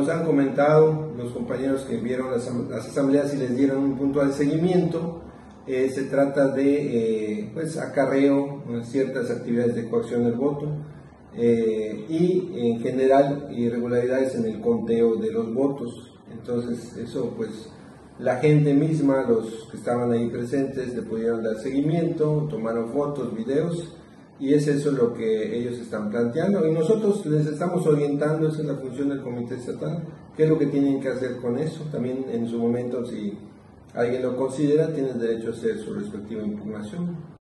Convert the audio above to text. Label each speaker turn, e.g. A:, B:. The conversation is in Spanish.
A: nos han comentado los compañeros que vieron las asambleas y les dieron un puntual seguimiento, se trata de pues, acarreo en ciertas actividades de coacción del voto y en general irregularidades en el conteo de los votos. Entonces eso pues la gente misma, los que estaban ahí presentes, le pudieron dar seguimiento, tomaron fotos, videos, y es eso lo que ellos están planteando y nosotros les estamos orientando. Esa es la función del Comité Estatal, qué es lo que tienen que hacer con eso. También en su momento, si alguien lo considera, tiene derecho a hacer su respectiva impugnación.